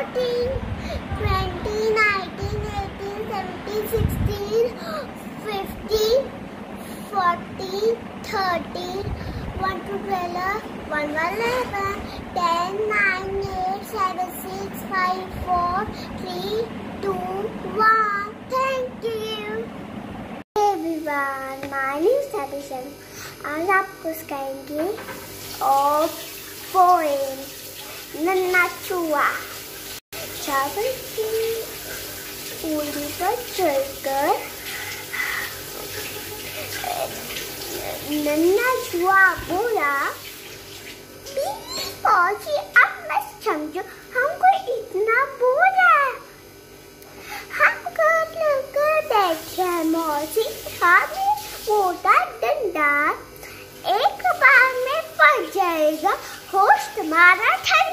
14, 20, 19, 18, 17, 16, 15, 14, 13, 1 to 12, 1, 11, 10, 9, 8, 7, 6, 5, 4, 3, 2, 1. Thank you. Hey everyone, my name is Abhishek. आज आपको सिखाएंगे और पोएम नन्हा चूहा। चावल की पूरी पर चढ़कर नन्हा चूहा बोला, पहुंची अब मैं समझो हमको इतना बोला। हम कर बैठे मौसी हाथ में मोटा डंडा, एक बार में पड़ जाएगा होश तुम्हारा ठंडा।